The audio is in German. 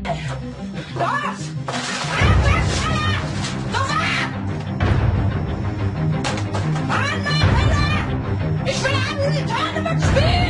Los! Los ab! Mann, mein Heller! Ich will haben die Tournament spielen!